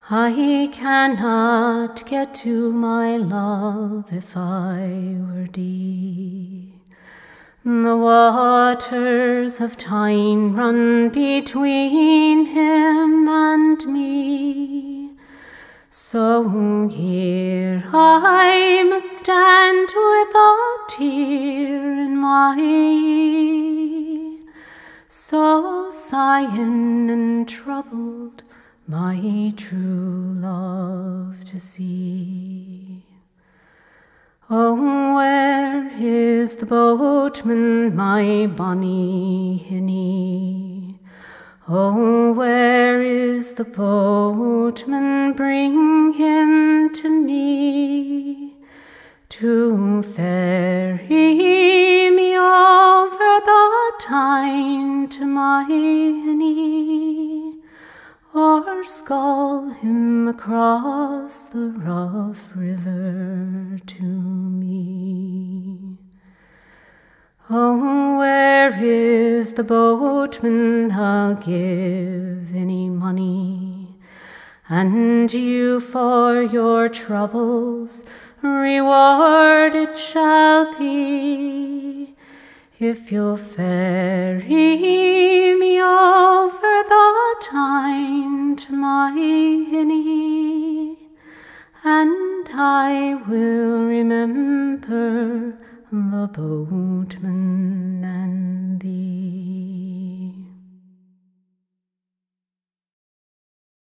I cannot get to my love if I were thee. The waters of Tyne run between him and me. So here I must stand with a tear in my eye, so sighing and troubled my true love to see. Oh, where is the boatman, my bonny hinny? Oh, where is the boatman? Bring him to me, to ferry me over the Tyne to my hinny, or scull him across the rough river to me. Oh, where is the boatman? I'll give any money, and you for your troubles rewarded shall be, if you'll ferry me over the Tyne to my hinny, and I will remember the boatman and thee.